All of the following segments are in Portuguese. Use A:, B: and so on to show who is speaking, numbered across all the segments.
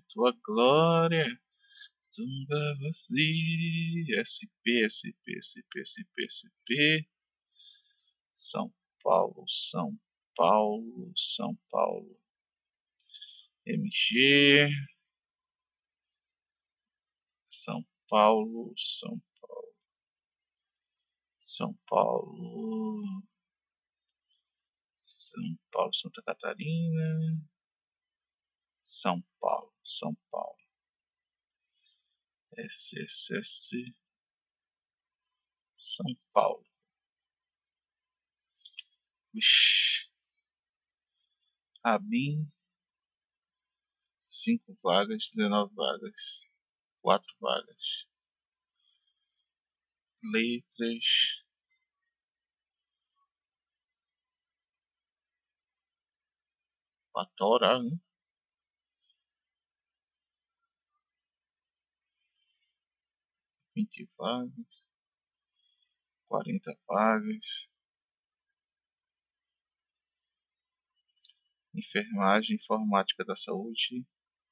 A: tua glória. Tumba vazia. SP, SP, SP, SP, SP. São Paulo, São Paulo, São Paulo. MG. São Paulo, São Paulo. São Paulo. São Paulo, Santa Catarina. São Paulo, São Paulo. SSS. São Paulo. Vixe. ABIN. 5 vagas, 19 vagas. 4 vagas. Letras. Patora, né? 20 vagas. 40 vagas. Enfermagem, informática da saúde.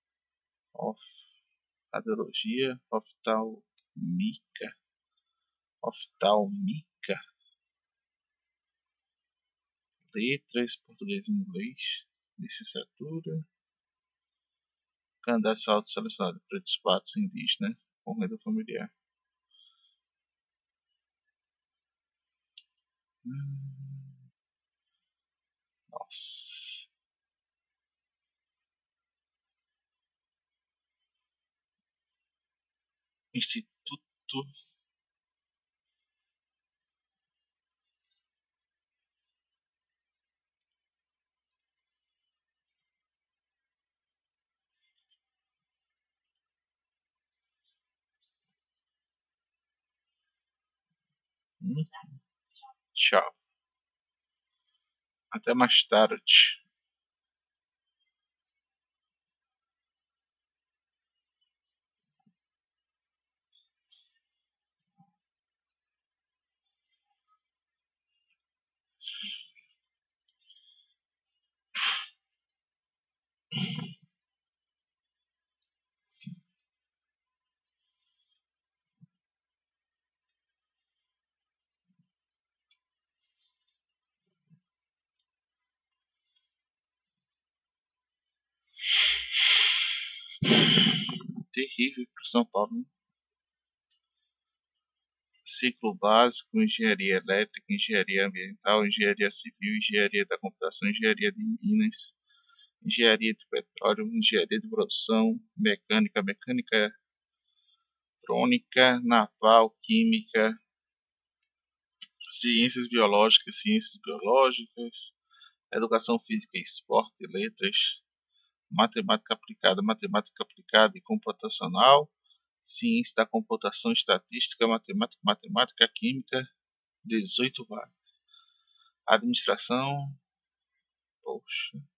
A: Radiologia, oftalmica. Oftalmica. Letras, português e inglês. Licenciatura. Candidato auto-selecionado para despatos indígenas com renda familiar. Nossa. Instituto. Tchau. Até mais tarde. Terrível para São Paulo, né? Ciclo básico, engenharia elétrica, engenharia ambiental, engenharia civil, engenharia da computação, engenharia de minas, engenharia de petróleo, engenharia de produção, mecânica, mecânica eletrônica, naval, química, ciências biológicas, educação física e esporte, letras, matemática aplicada e computacional, ciência da computação, estatística, matemática, química, 18 vagas. Administração, poxa.